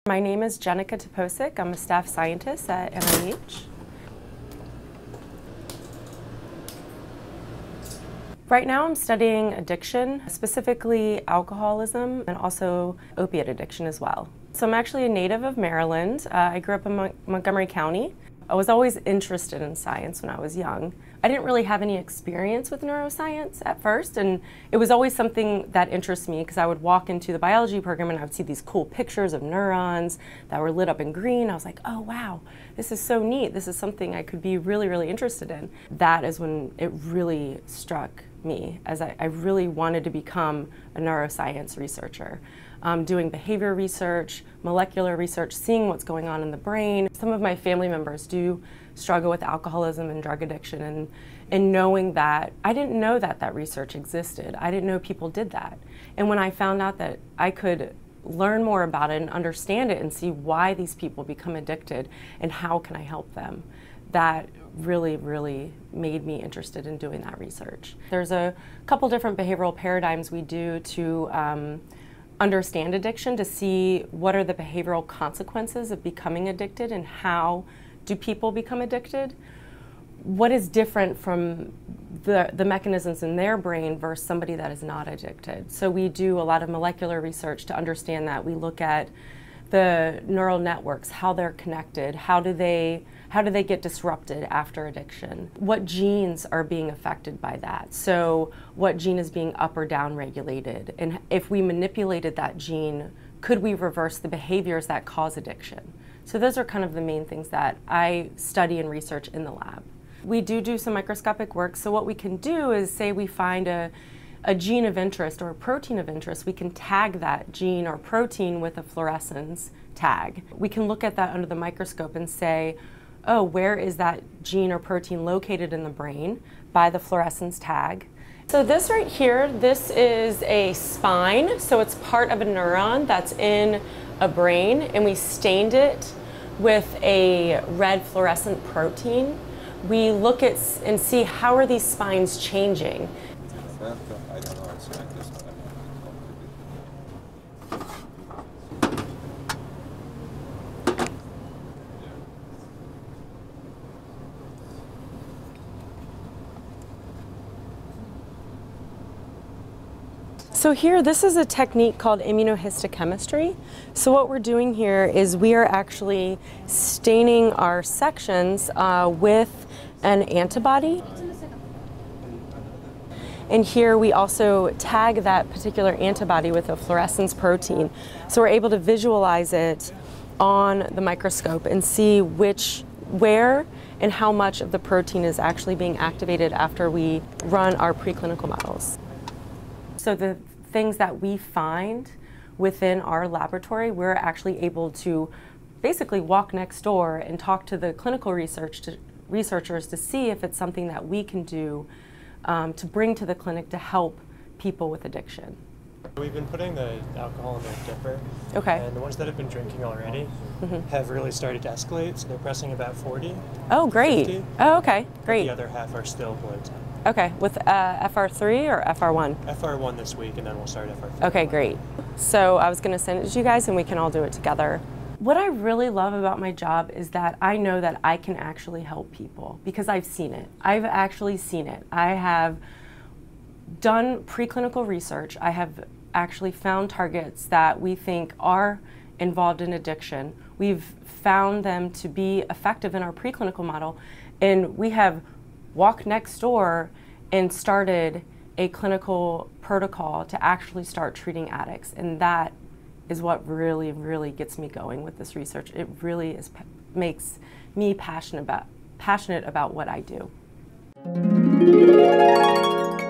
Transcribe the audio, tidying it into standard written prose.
My name is Jenica Tapocik. I'm a staff scientist at NIH. Right now I'm studying addiction, specifically alcoholism and also opiate addiction as well. So I'm actually a native of Maryland. I grew up in Montgomery County. I was always interested in science when I was young. I didn't really have any experience with neuroscience at first, and it was always something that interested me because I would walk into the biology program and I would see these cool pictures of neurons that were lit up in green. I was like, oh wow, this is so neat. This is something I could be really, really interested in. That is when it really struck me, as I really wanted to become a neuroscience researcher. Doing behavior research, molecular research, seeing what's going on in the brain. Some of my family members do struggle with alcoholism and drug addiction, and knowing that, I didn't know that that research existed. I didn't know people did that. And when I found out that I could learn more about it and understand it and see why these people become addicted and how can I help them, that really, really made me interested in doing that research. There's a couple different behavioral paradigms we do to understand addiction, to see what are the behavioral consequences of becoming addicted and how do people become addicted. What is different from the mechanisms in their brain versus somebody that is not addicted. So we do a lot of molecular research to understand that. We look at the neural networks, how they're connected, how do they get disrupted after addiction? What genes are being affected by that? So what gene is being up or down regulated? And if we manipulated that gene, could we reverse the behaviors that cause addiction? So those are kind of the main things that I study and research in the lab. We do some microscopic work. So what we can do is, say we find a gene of interest or a protein of interest, we can tag that gene or protein with a fluorescence tag. We can look at that under the microscope and say, oh, where is that gene or protein located in the brain by the fluorescence tag. So this right here, this is a spine, so it's part of a neuron that's in a brain, and we stained it with a red fluorescent protein. We look at and see how are these spines changing. I don't know, it's like this one. So here, this is a technique called immunohistochemistry. So what we're doing here is we are actually staining our sections with an antibody. And here we also tag that particular antibody with a fluorescence protein. So we're able to visualize it on the microscope and see where and how much of the protein is actually being activated after we run our preclinical models. So the things that we find within our laboratory, we're actually able to basically walk next door and talk to the clinical researchers to see if it's something that we can do to bring to the clinic to help people with addiction. We've been putting the alcohol in their dipper, okay, and the ones that have been drinking already have really started to escalate, so they're pressing about 40. Oh, great. 50, oh, okay, great. the other half are still below 10. Okay, with FR3 or FR1? FR1 this week, and then we'll start FR3. Okay, great. So I was going to send it to you guys and we can all do it together. What I really love about my job is that I know that I can actually help people because I've seen it. I've actually seen it. I have done preclinical research. I have actually found targets that we think are involved in addiction. We've found them to be effective in our preclinical model, and we have walked next door and started a clinical protocol to actually start treating addicts. And that is what really, really gets me going with this research. It really makes me passionate about what I do.